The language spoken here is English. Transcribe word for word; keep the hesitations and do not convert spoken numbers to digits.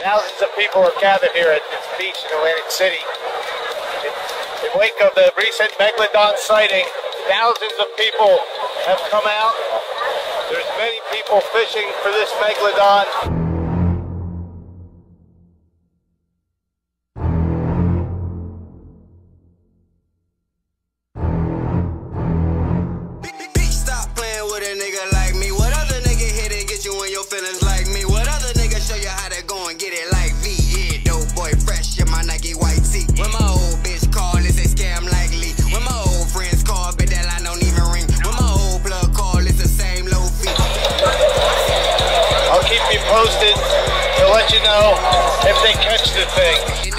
Thousands of people are gathered here at this beach in Atlantic City. In, in wake of the recent Megalodon sighting, thousands of people have come out. There's many people fishing for this Megalodon. Feelings like me. What other nigga show you how to go and get it like me? Yeah, dope boy fresh in my Nike white tee. When my old bitch call, it's a scam like Lee. When my old friends call, but that line don't even ring. When my old plug call, it's the same low fee. I'll keep you posted to let you know if they catch the thing.